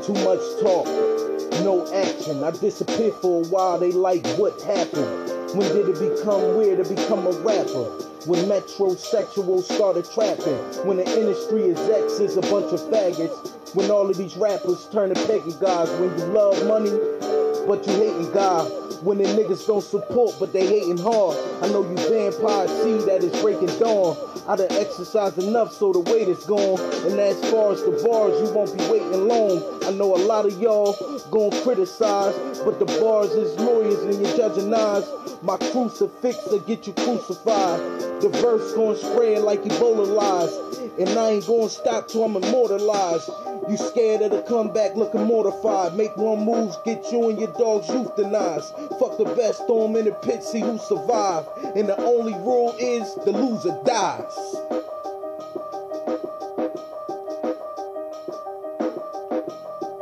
Too much talk, no action. I disappeared for a while, they like what happened. When did it become weird to become a rapper? When metrosexuals started trapping. When the industry is exes, a bunch of faggots. When all of these rappers turn to pagan guys. When you love money, but you hating God. When the niggas don't support, but they hating hard. I know you vampires see that it's breaking dawn. I done exercised enough so the weight is gone. And as far as the bars, you won't be waiting long. I know a lot of y'all gon' criticize, but the bars is lawyers and you're judging eyes. My crucifix will get you crucified. The verse gon' spread like Ebola lies. And I ain't gon' stop till I'm immortalized. You scared of the comeback, looking mortified. Make wrong moves, get you and your dogs euthanized. Fuck the best, throw 'em in the pit, see who survive. And the only rule is the loser dies.